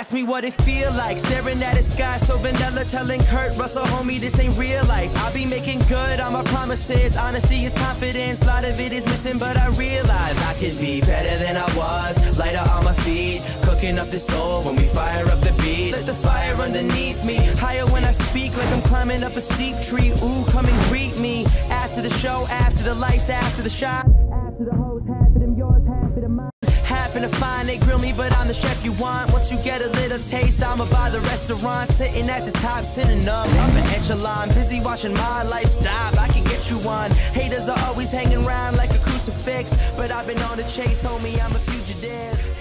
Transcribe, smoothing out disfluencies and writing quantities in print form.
Ask me what it feel like, staring at the sky so vanilla, telling Kurt Russell, homie, this ain't real life. I'll be making good on my promises. Honesty is confidence, a lot of it is missing, but I realize I could be better than I was. Lighter on my feet, cooking up the soul when we fire up the beat. Let the fire underneath me, higher when I speak, like I'm climbing up a steep tree. Ooh, come and greet me after the show, after the lights, after the shot, after the hoes, half of them yours, half of them mine. Happen to find they grill me, but I'm the chef you want. Once you get a little taste, I'ma buy the restaurant. Sitting at the top, sitting up an echelon. Busy watching my life stop, I can get you one. Haters are always hanging around like a crucifix, but I've been on the chase, homie, I'm a fugitive.